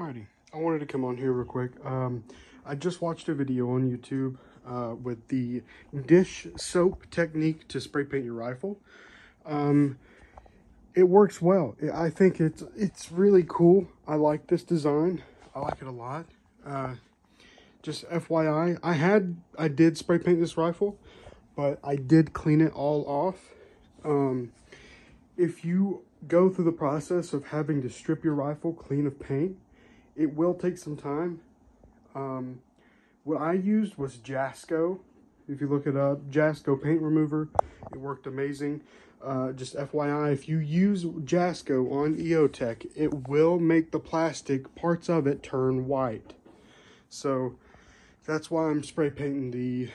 Alrighty, I wanted to come on here real quick. I just watched a video on YouTube with the dish soap technique to spray paint your rifle. It works well. I think it's really cool. I like this design. I like it a lot. Just FYI, I did spray paint this rifle, but I did clean it all off. If you go through the process of having to strip your rifle clean of paint, it will take some time. What I used was Jasco. If you look it up, Jasco paint remover. It worked amazing. Just FYI, if you use Jasco on eotech, it will make the plastic parts of it turn white. So that's why I'm spray painting the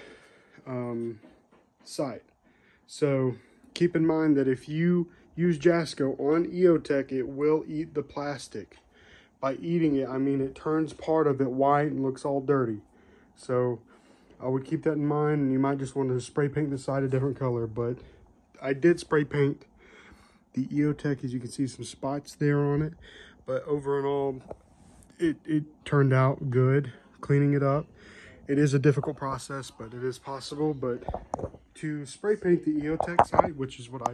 site. So keep in mind that if you use Jasco on eotech, it will eat the plastic. By eating it, I mean it turns part of it white and looks all dirty. So I would keep that in mind, and you might just want to spray paint the side a different color. But I did spray paint the eotech, as you can see some spots there on it. But overall, it turned out good. Cleaning it up, it is a difficult process, but it is possible. But to spray paint the eotech side, which is what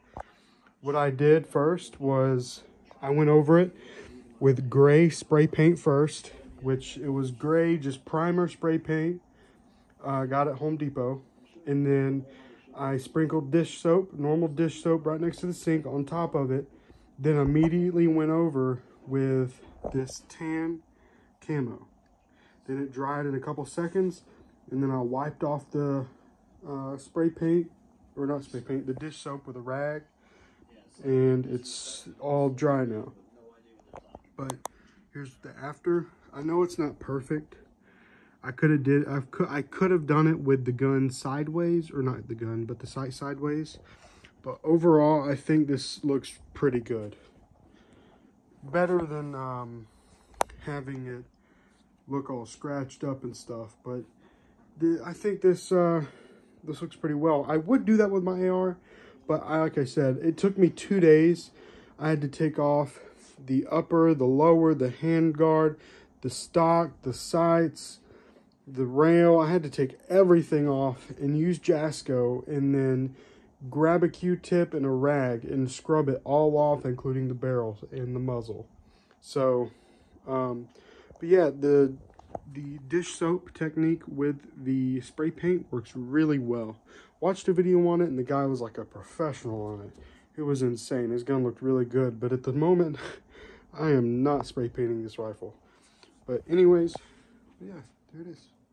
I did first was I went over it with gray spray paint first, which it was gray, just primer spray paint. Got at Home Depot. And then I sprinkled dish soap, normal dish soap, right next to the sink on top of it. Then immediately went over with this tan camo. Then it dried in a couple seconds, and then I wiped off the spray paint, or not spray paint, the dish soap with a rag, and it's all dry now. But here's the after. I know it's not perfect. I could have done it with the gun sideways, or not the gun, but the sight sideways. But overall, I think this looks pretty good. Better than having it look all scratched up and stuff. But I think this looks pretty well. I would do that with my AR, but like I said, it took me 2 days. I had to take off the upper, the lower, the hand guard, the stock, the sights, the rail. I had to take everything off and use Jasco, and then grab a Q-tip and a rag and scrub it all off, including the barrels and the muzzle. So, but yeah, the dish soap technique with the spray paint works really well. Watched a video on it, and the guy was like a professional on it. It was insane. His gun looked really good, but at the moment, I am not spray painting this rifle. But anyways, yeah, there it is.